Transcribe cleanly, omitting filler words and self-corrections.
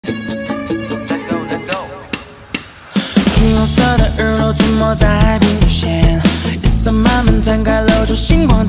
橘红色的日落涂抹在海平线，夜色慢慢摊开，露出星光